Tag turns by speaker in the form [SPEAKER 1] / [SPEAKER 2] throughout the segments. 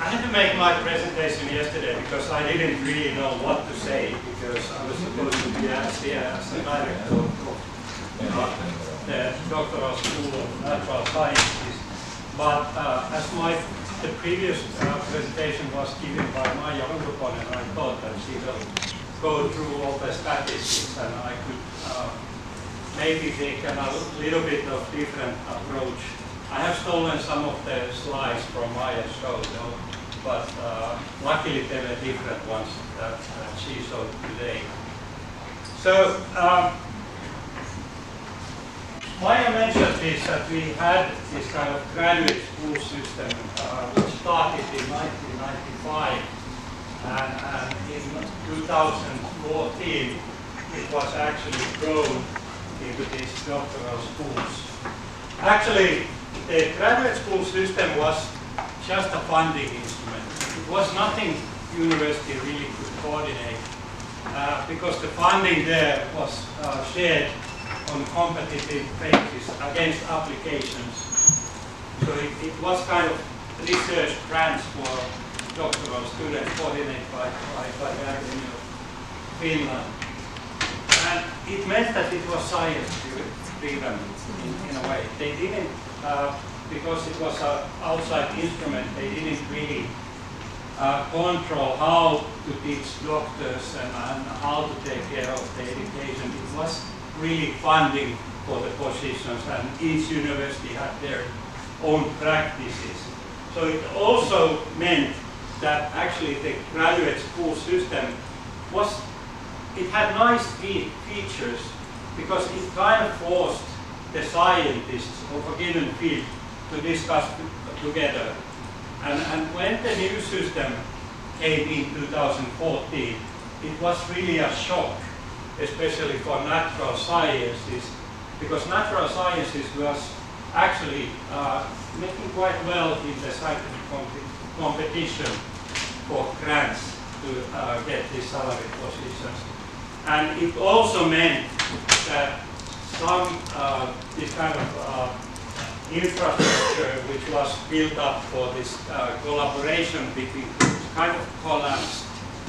[SPEAKER 1] I had to make my presentation yesterday because I didn't really know what to say, because I was supposed to be asked here as the director of the Doctoral School of Natural Sciences. But as the previous presentation was given by Maija Ulkonen, I thought that she will go through all the statistics and I could maybe take a little bit of different approach. I have stolen some of the slides from Maija's show, though, but luckily they were different ones that she showed today. So Maija mentioned this, that we had this kind of graduate school system which started in 1995, and in 2014 it was actually grown into these doctoral schools. Actually, the graduate school system was just a funding instrument. It was nothing university really could coordinate because the funding there was shared on competitive basis against applications. So it was kind of research grants for doctoral students coordinated by the Academy of Finland. And it meant that it was science-driven in a way. They didn't, because it was an outside instrument, they didn't really control how to teach doctors and how to take care of the education. It was really funding for the positions, and each university had their own practices. So it also meant that actually the graduate school system it had nice features because it kind of forced the scientists of a given field to discuss together. And when the new system came in 2014, it was really a shock, especially for natural sciences, because natural sciences was actually making quite well in the scientific competition for grants to get these salary positions. And it also meant that some this kind of infrastructure which was built up for this collaboration between groups kind of collapsed.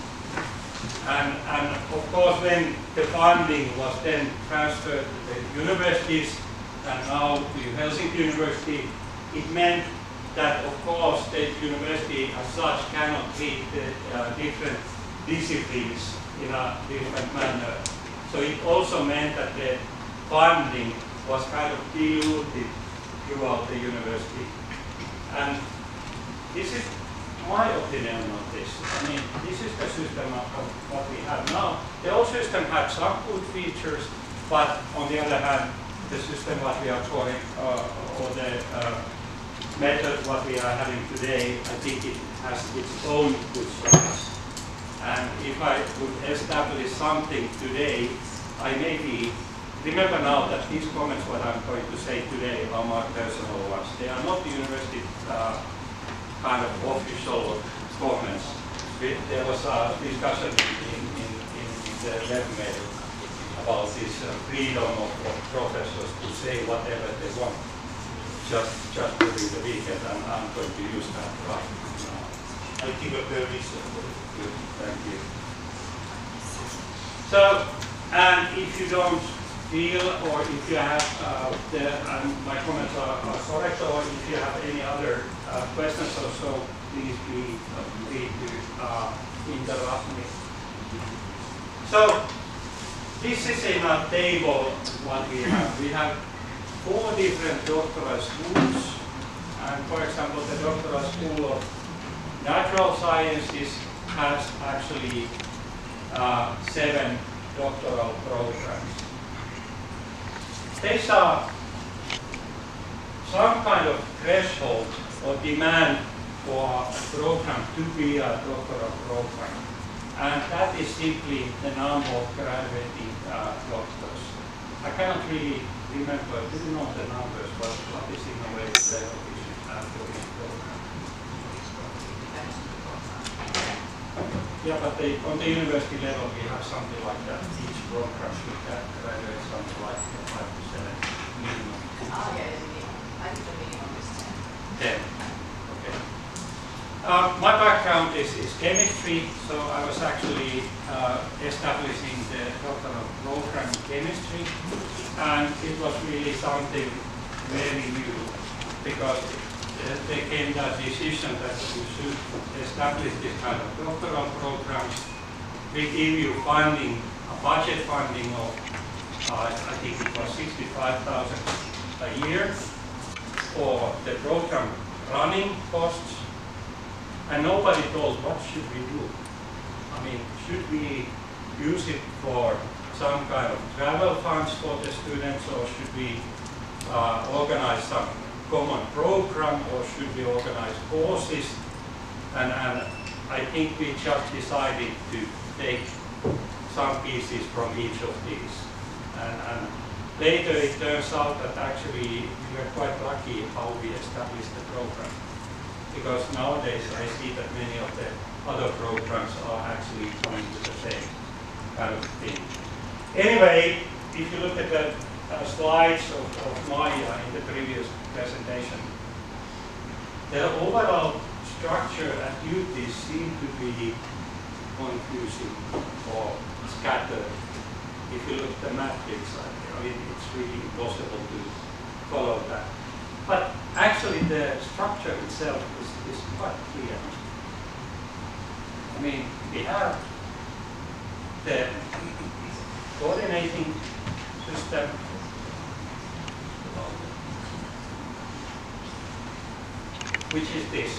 [SPEAKER 1] And of course when the funding was then transferred to the universities and now to Helsinki University, it meant that of course the university as such cannot treat the different disciplines in a different manner. So it also meant that the funding was kind of diluted throughout the university. And this is my opinion on this. I mean, this is the system of what we have now. The old system had some good features, but on the other hand, the system what we are calling, or the method what we are having today, I think it has its own good sides. And if I would establish something today, I maybe remember now that these comments, what I'm going to say today, are my personal ones. They are not the university kind of official comments. There was a discussion in the webmail about this freedom of professors to say whatever they want just during the weekend, and I'm going to use that right now. I think a very good, thank you. So, and if you don't feel, or if you have my comments are correct, or if you have any other questions or so, please be free to interrupt me. So this is in a table what we have. We have 4 different doctoral schools, and for example, the Doctoral School of Natural Sciences has actually 7 doctoral programs. These are some kind of threshold or demand for a program to be a doctoral program. And that is simply the number of graduating doctors. I cannot really remember, I didn't know the numbers, but what is in a way the level we should have for each program. Yeah, but on the university level we have something like that. Each program should graduate something like 5 to 7 minimum.
[SPEAKER 2] Oh yeah, I think the minimum is 10.
[SPEAKER 1] 10, okay. My background is chemistry, so I was actually establishing the doctoral program in chemistry, and it was really something very new because there came that decision that you should establish this kind of doctoral programs. We give you funding, a budget funding of, I think it was 65,000 a year for the program running costs. And nobody told what should we do. I mean, should we use it for some kind of travel funds for the students, or should we organize some common program, or should we organize courses? And I think we just decided to take some pieces from each of these. And later it turns out that actually we were quite lucky how we established the program. Because nowadays I see that many of the other programs are actually coming to the same kind of thing. Anyway, if you look at the slides of Maya in the previous presentation, the overall structure and duties seem to be confusing or scattered. If you look at the matrix, I mean, it's really impossible to follow that. But actually the structure itself is quite clear. I mean, we have the coordinating system, which is this.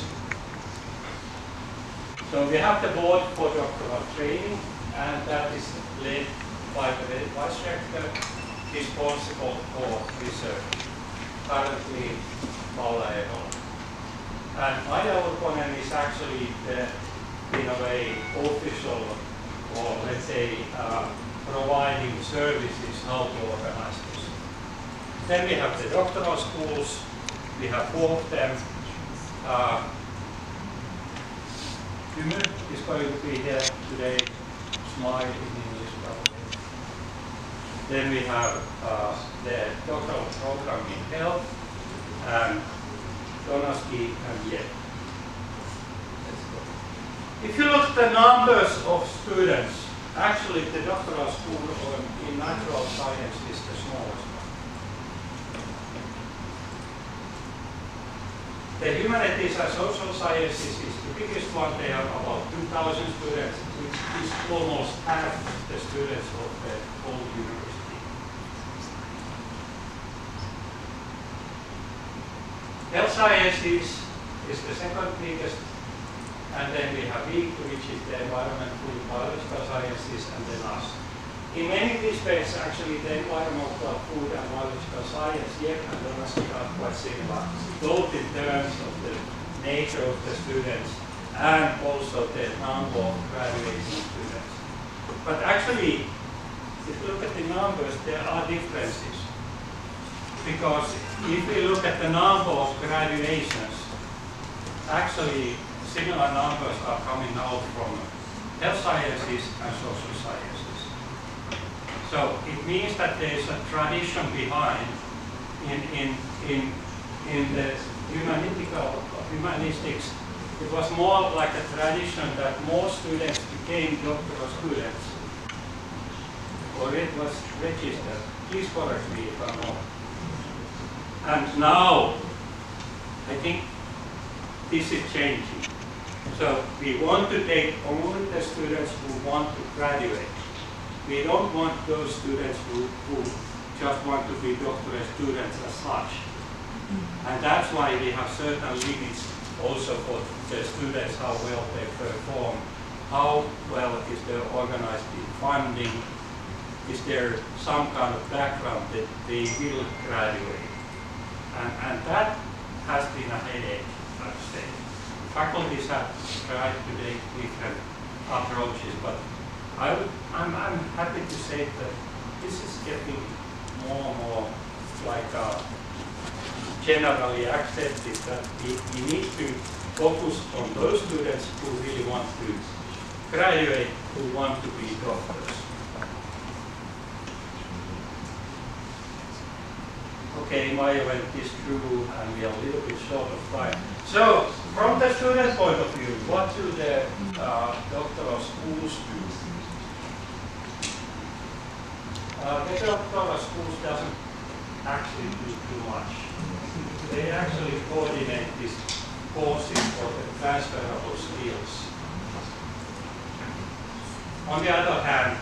[SPEAKER 1] So we have the board for doctoral training, and that is led by the vice rector responsible for research. Currently, Paula Erola. And Maija Urponen is actually the, in a way, official, or let's say, providing services how to organize this. Then we have the doctoral schools. We have 4 of them. Ymer is going to be here today. Smile in English, probably. Then we have the doctoral program in health, and Donaski and Yet. Let's go. If you look at the numbers of students, actually the doctoral school in natural science is the smallest one. The humanities and social sciences is the biggest one. They have about 2,000 students, which is almost half the students of the whole university. Health sciences is the second biggest, and then we have WIC, which is the environmental biological sciences, and then us. In many respects, actually, the environmental, food, and biological science, Yet and Donaski are quite similar, both in terms of the nature of the students and also the number of graduating students. But actually, if you look at the numbers, there are differences. Because if we look at the number of graduations, actually similar numbers are coming out from health sciences and social sciences. So it means that there is a tradition behind in the humanistics. It was more like a tradition that more students became doctoral students, or it was registered. Please correct me if I'm wrong. And now, I think this is changing. So we want to take only the students who want to graduate. We don't want those students who just want to be doctoral students as such. And that's why we have certain limits also for the students, how well they perform, how well is there organized in funding, is there some kind of background that they will graduate. And that has been a headache, I would say. Faculties have tried to take different approaches, but I'm happy to say that this is getting more and more like generally accepted that we need to focus on those students who really want to graduate, who want to be doctors. Okay, my event is through and we are a little bit short of time. So, from the student point of view, what do the doctoral schools do? The doctoral schools doesn't actually do too much. They actually coordinate these courses for the transferable skills. On the other hand,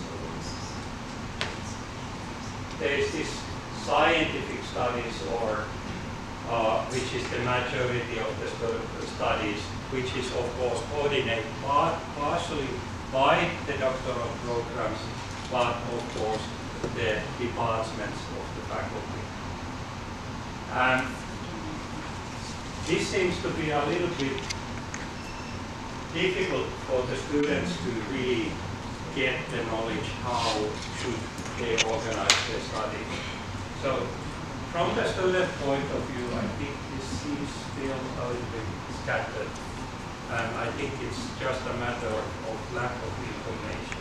[SPEAKER 1] there is this scientific studies, or which is the majority of the studies, which is of course coordinated partially by the doctoral programs, but of course the departments of the faculty. And this seems to be a little bit difficult for the students to really get the knowledge how should they organize their studies. So from the student point of view, I think this seems still a little bit scattered. And I think it's just a matter of lack of information.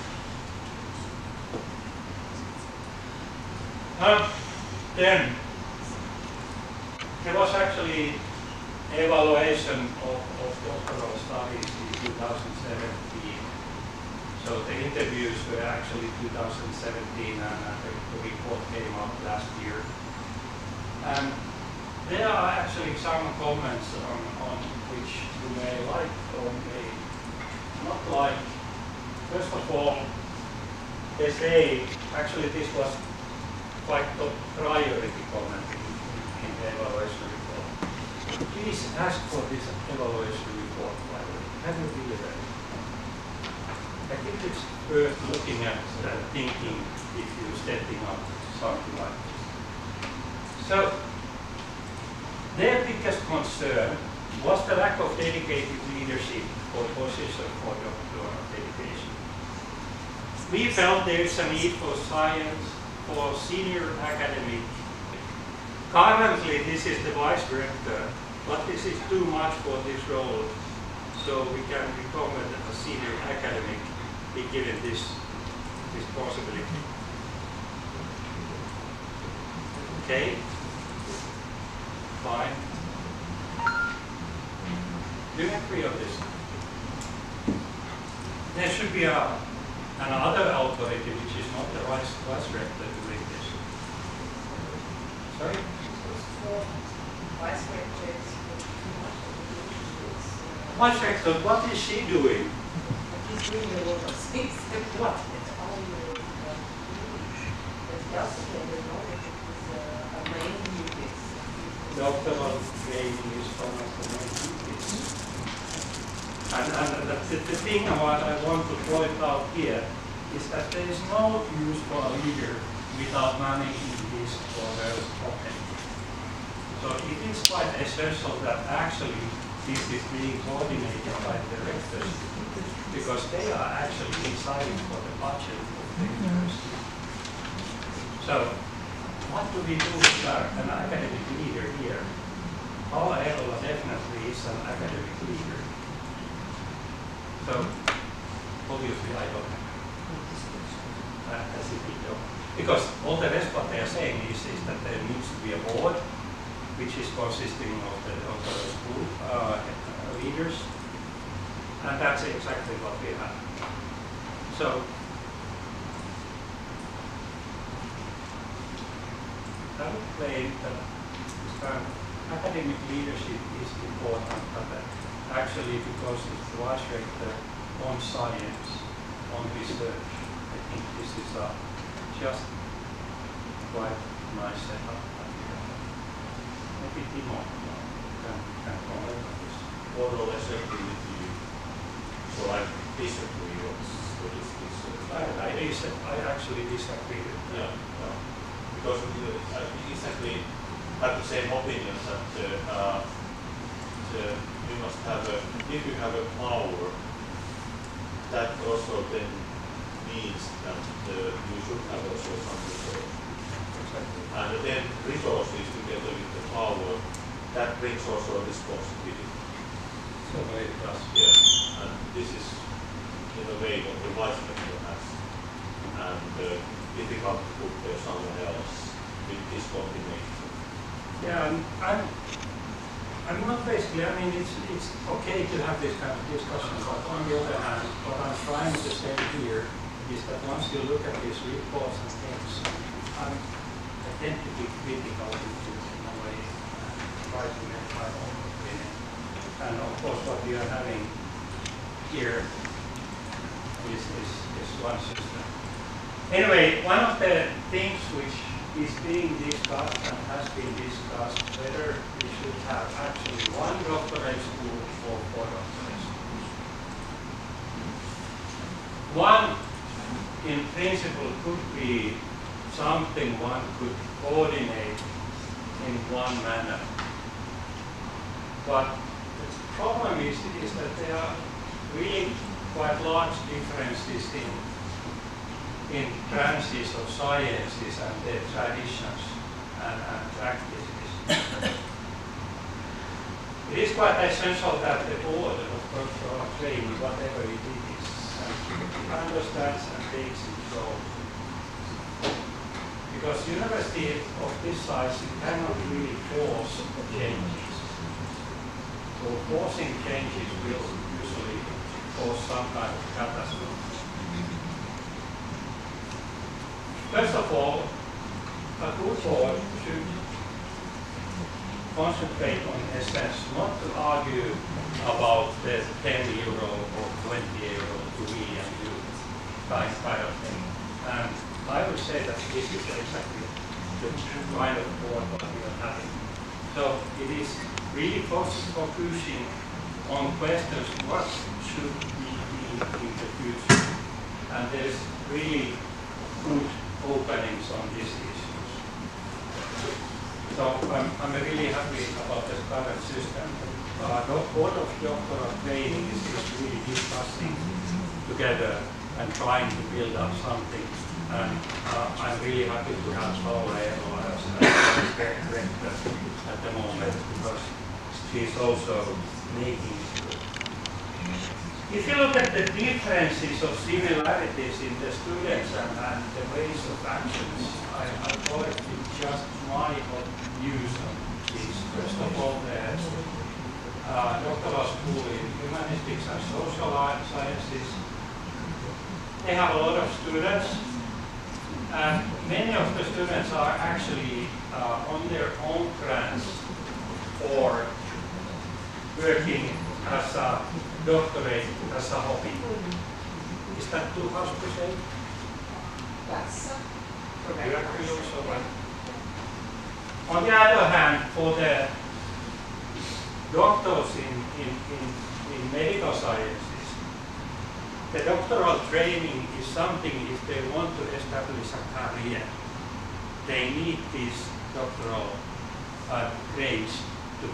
[SPEAKER 1] Then there was actually evaluation of doctoral studies in 2017. So the interviews were actually 2017 and the report came out last year. And there are actually some comments on which you may like or may not like. First of all, they say, actually this was quite a priority comment in the evaluation report. Please ask for this evaluation report, by the way. Have you really read it? I think it's worth looking at and thinking if you're stepping up something like this. So, their biggest concern was the lack of dedicated leadership or position for doctoral education. We felt there is a need for science, for senior academic. Currently, this is the vice director, but this is too much for this role, so we can recommend a senior academic be given this possibility. Okay, fine. Do you agree on this? There should be another authority which is not the vice rector doing this. Sorry? Vice rector, what is she doing?
[SPEAKER 2] He's doing a lot of things.
[SPEAKER 1] What? Doctoral training is one of the main duties. And the thing what I want to point out here is that there is no use for a leader without managing his or her topic. So it is quite essential that actually this is being coordinated by the directors, because they are actually deciding for the budget of the university. So what do we do with an academic leader here? Paula Erola definitely is an academic leader. So obviously I don't have as if we don't. Because all the rest what they are saying is that there needs to be a board which is consisting of the school leaders, and that's exactly what we have. So I would claim that this kind of academic leadership is important, but actually because it's the vice rector on science, on research, I think this is just quite nice setup. Maybe Timo can comment on this.
[SPEAKER 3] More or less agree with you. So I disagree with this.
[SPEAKER 1] I actually disagree with that.
[SPEAKER 3] Yeah. Because I exactly have the same opinion that you must have if you have a power, that also then means that you should have also some resources.
[SPEAKER 1] Exactly.
[SPEAKER 3] And then resources together with the power, that brings also responsibility.
[SPEAKER 1] So it does.
[SPEAKER 3] Yes, and this is in a way what the vice rector has. And difficult to put there someone else with this combination?
[SPEAKER 1] Yeah, I'm not basically, I mean, it's okay to have this kind of discussion, but on the other hand, what I'm trying to say here is that once you look at these reports and things, I tend to be critical in a way and try to make my own opinion. And of course, what we are having here is one system. Anyway, one of the things which is being discussed and has been discussed whether we should have actually one doctorate school or four doctorate schools. One, in principle, could be something one could coordinate in one manner. But the problem is that there are really quite large differences in branches of sciences and their traditions and practices. It is quite essential that the order of doctoral training, whatever it is, understands and takes control. Because university of this size, you cannot really force changes. So forcing changes will usually cause some kind of catastrophe. First of all, a good board should concentrate on essence, not to argue about the 10 euro or 20 euro to me and you kind of thing. And I would say that this is exactly the kind of board that we are having. So it is really focusing on questions, what should we be in the future? And there's really good openings on these issues. So I'm really happy about the current system. The Board of Doctoral Training is really discussing together and trying to build up something. And I'm really happy to have Paula Eero as director at the moment because she's also making it good. If you look at the differences of similarities in the students and the ways of actions, I collected just my views on these. First of all, the doctoral school in humanistics and social sciences. They have a lot of students, and many of the students are actually on their own grants or working as a doctorate as a hobby. Is that too harsh to say?
[SPEAKER 2] That's
[SPEAKER 1] You agree also, right? On the other hand, for the doctors in medical sciences, the doctoral training is something if they want to establish a career, they need these doctoral grades to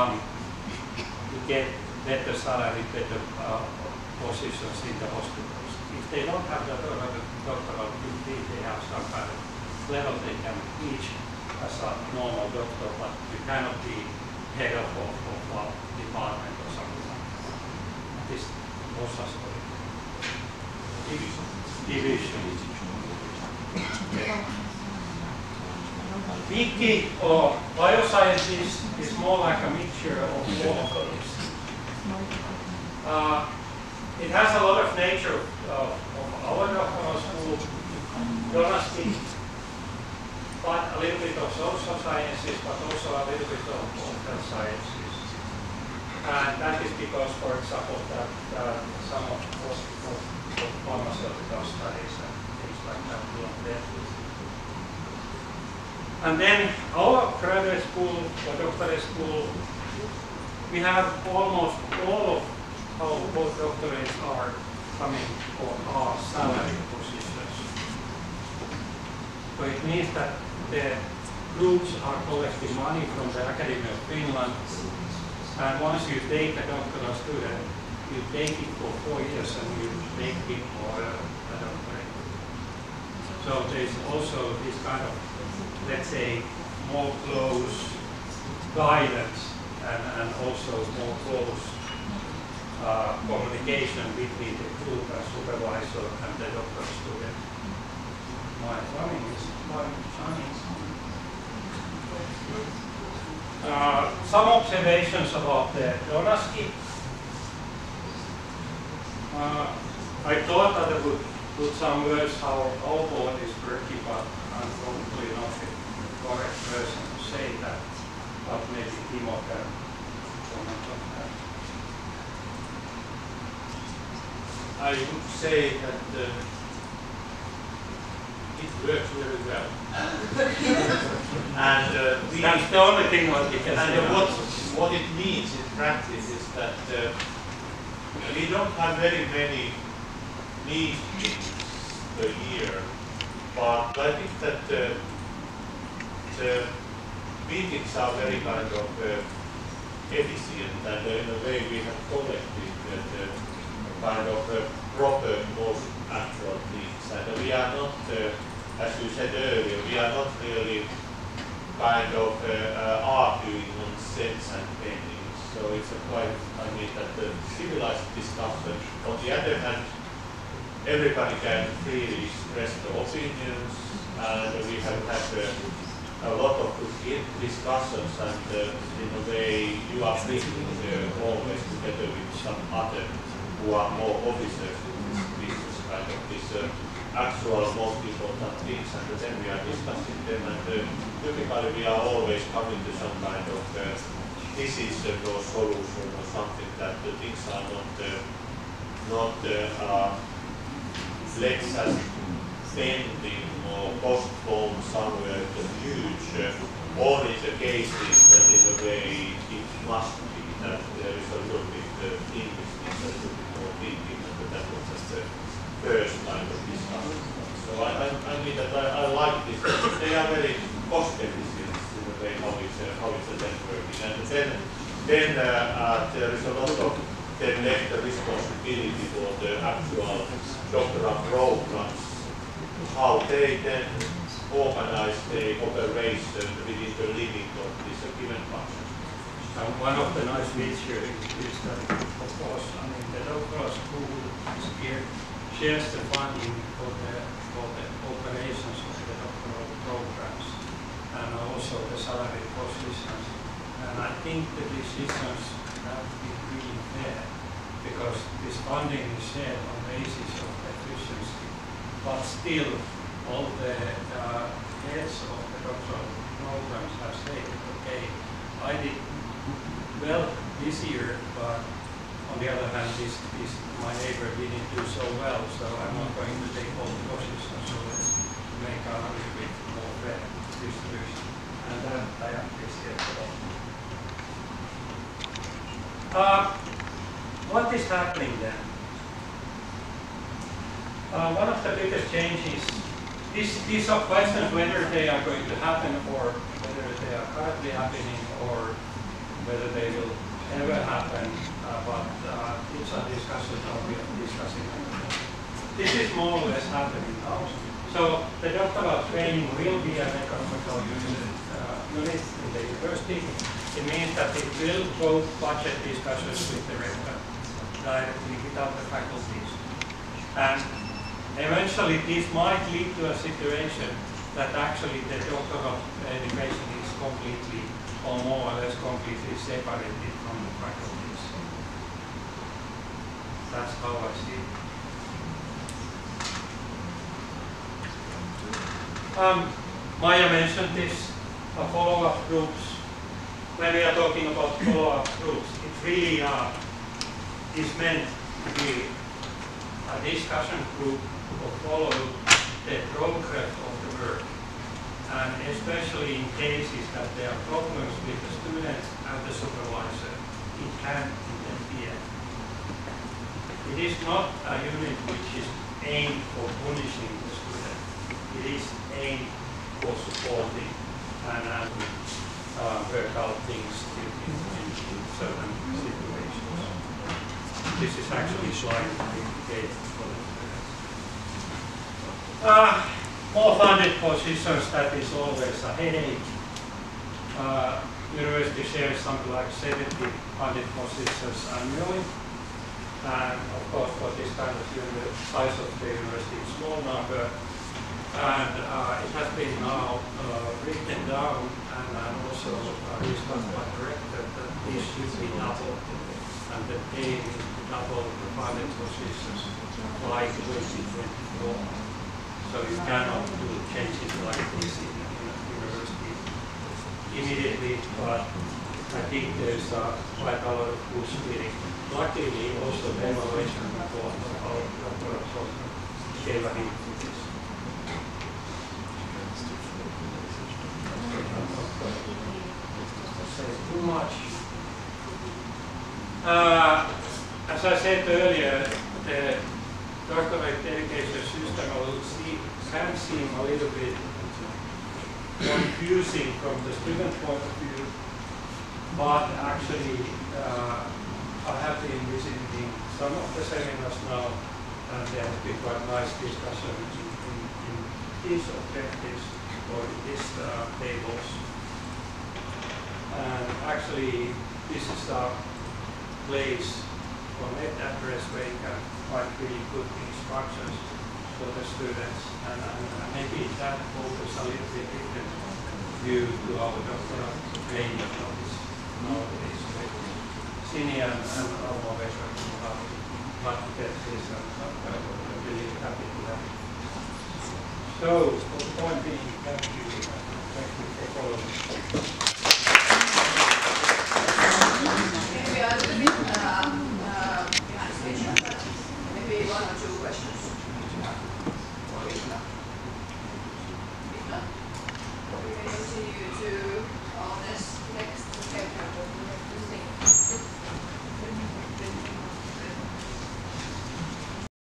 [SPEAKER 1] get better salary, better positions in the hospitals. If they don't have the doctoral degree, they have some kind of level they can teach as a normal doctor, but you cannot be head of a department or something like that. This was a story. Division. Wiki or biosciences is more like a mixture of all of these. It has a lot of nature of our doctoral school, domestic, but a little bit of social sciences, but also a little bit of health sciences. And that is because, for example, that some of pharmaceutical studies and things like that belong there. And then our graduate school or doctorate school, we have almost all of our postdoctorates are coming for our salary positions. So it means that the groups are collecting money from the Academy of Finland, and once you take a doctoral student, you take it for 4 years and you make it for a doctorate. So there's also this kind of, let's say, more close guidance and also more close communication between the group and supervisor and the doctoral student. My running is quite shining. Some observations about the Donaski. I thought that I would put some words how our board is working, but I'm probably not the correct person to say that. But maybe Timo can comment on that.
[SPEAKER 3] I would say that it works very well. And
[SPEAKER 1] that's the only thing what we can say.
[SPEAKER 3] And what it means in practice is that we don't have very many meetings per year, but I think that the meetings are very kind of efficient, and in a way we have collected the kind of proper most actual things. And we are not, as you said earlier, we are not really kind of arguing on cents and pennies. So it's a quite, I mean, that the civilized discussion. On the other hand, everybody can freely express their opinions, and we have had a lot of good discussions, and in a way you are thinking always together with some other who are more officers in this business, kind of this actual most important things, and then we are discussing them, and typically we are always coming to some kind of decision or solution or something that the things are not let's us pending or postponed somewhere in the future, or in the cases that in a way it must be that there is a little bit investing, a little bit more thinking, and that was just the first kind of discussion. So I mean that I like this. They are very cost efficient in the way how it's then working, and then there is a lot of then left the responsibility for the actual doctoral programs, how they then organize the operation within the limit of this given function.
[SPEAKER 1] And one of the nice features is that, of course, I mean, the doctoral school shares the funding for the operations of the doctoral programs and also the salary positions. And I think the decisions have to be really fair, because this funding is shared on the basis of efficiency. But still, all the heads of the doctoral programs have said, okay, I did well this year, but on the other hand, my neighbor didn't do so well, so I'm not going to take all the positions, so let's make a little bit more fair distribution. And that I appreciate a lot. What is happening then? One of the biggest changes, these are questions whether they are going to happen or whether they are currently happening or whether they will ever happen, but it's a discussion how we are discussing. This is more or less happening now. So the doctoral training will be an economical unit in the university. It means that it will both budget discussions with the rector directly without the faculties. And eventually this might lead to a situation that actually the doctoral education is completely or more or less completely separated from the faculties. That's how I see it. Maya mentioned this, follow-up groups. When we are talking about follow-up groups, it really is meant to be a discussion group to follow the progress of the work, and especially in cases that there are problems with the students and the supervisor, it can interfere. It is not a unit which is aimed for punishing the student. It is aimed for supporting and work out things in certain situations. This is actually slightly indicated for the students. More funded positions, that is always a headache. University shares something like 70 funded positions annually. And of course, for this kind of size of the university, it's a small number. And it has been now written down, and and also discussed by the director that this should be doubled, and the aim is to double the pilot positions by 2024. So you cannot do changes like this in a university immediately, but I think there's quite a lot of push feeling. Luckily, also the evaluation report of our doctoral program gave a hint to this. Say too much. As I said earlier, the doctorate education system can seem a little bit confusing from the student point of view, but actually I have been visiting some of the seminars now, and there has been quite nice discussion in these objectives or in these tables. And actually, this is a place or net address where you can find really good instructions for the students, and maybe that offers a little bit different view to our doctoral training nowadays. Senior and our professors how to get this, and I'm really happy to that. So, the point being, thank you.